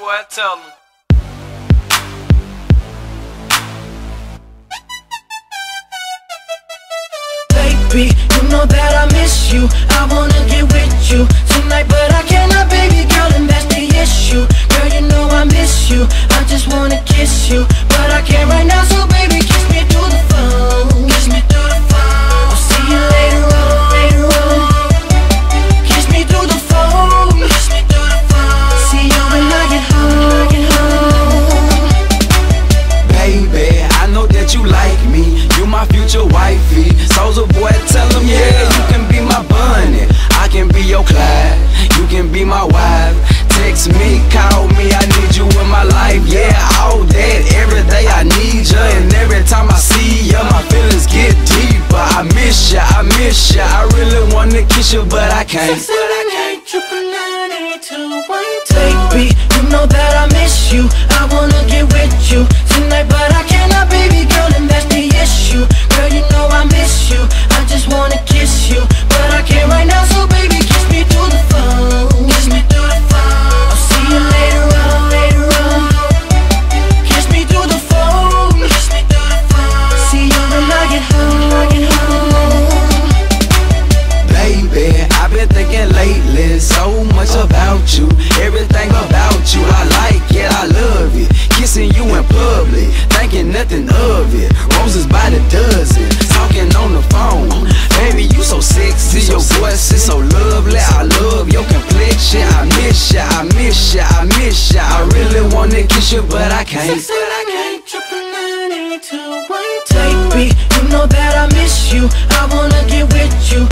boy, tell him. Baby, you know that I miss you. I wanna get with you tonight, but I cannot, baby girl, and that's the issue. Girl, you know I miss you. I just wanna kiss you, but I can't right now, so baby, kiss me through the phone. Kiss me through the phone. I'll see you later on, later on. Kiss me through the phone. Kiss me through the phone. See you when I get home. Baby, I know that you like me. You my future wifey. Soulja Boy, tell him, yeah, you can be my bunny. I can be your Clyde. You can be my wife. Text me, call me, I need you in my life. Yeah, all that, every day I need you. And every time I see you, my feelings get deeper. I miss ya, I miss ya. I really wanna kiss you, but I can't. Baby, you know that I miss you. I wanna get with you tonight, but I cannot, baby girl, and that's the issue. Girl, you know I miss you. I just wanna kiss you, but I can't right now, so baby, kiss me through the phone. Kiss me through the phone. I'll see you later on, later on. Kiss me through the phone. Kiss me through the phone. See you when I get home. Baby, I've been thinking lately so much about you. Everything about you, I like it, I love it. Kissing you in public, thinking nothing of it. Roses by the dozen, talking on the phone. Baby, you so sexy, your voice is so lovely. I love your complexion, I miss ya, I miss ya, I miss ya. I really wanna kiss you, but I can't. Baby, you know that I miss you. I wanna get with you